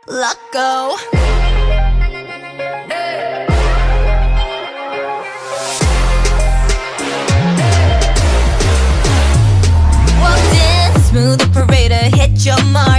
let go. Walked in, smooth operator, hit your mark.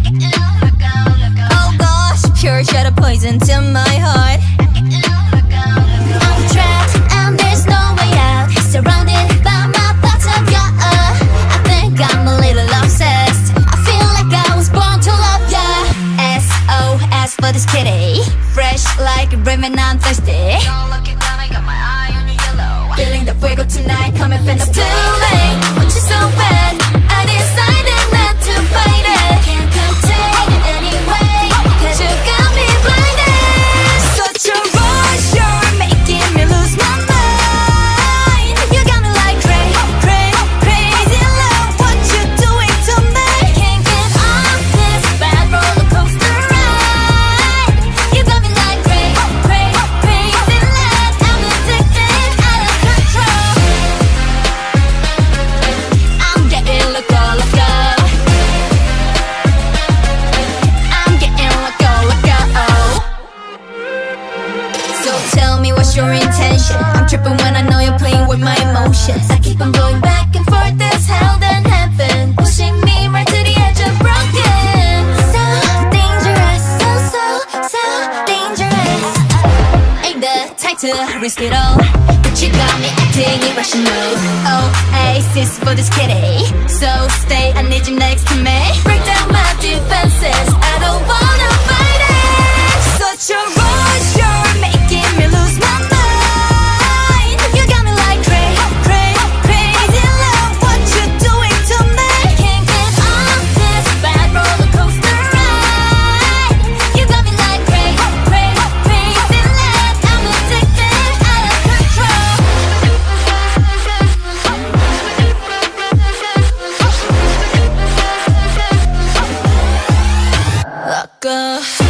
Oh gosh, pure shadow poison to my heart. I'm trapped and there's no way out, surrounded by my thoughts of you. I think I'm a little obsessed. I feel like I was born to love ya. SOS for this kitty, fresh like a raven, I'm thirsty. Don't look it down, I got my eye on your yellow. Feeling the fuego tonight, coming from the too late. Want you so bad, I decided not to fight it. Can't contain it anyway, 'cause you got me blinded. Such a rush, you're making me lose my mind. You got me like crazy love. What you doing to me? Can't get off this bad roller coaster ride. You got me like crazy love. I'm addicted, out of control. I'm getting loco. I'm getting loco. So tell me what's your intention? I'm tripping when I know you're playing with my emotions. I keep on going back and forth, this hell then heaven, pushing me right to the edge of broken. So dangerous, so dangerous. Ain't the type to risk it all, but you got me acting irrational. Oasis for this kitty, so stay, I need you next to me. Break down my defenses, I don't wanna fight it. Such a rush, you're making me lose my mind. You got me like crazy love. What you doing to me? Can't get off this bad roller coaster ride. You got me like crazy love. I'm addicted, out of control. Let go.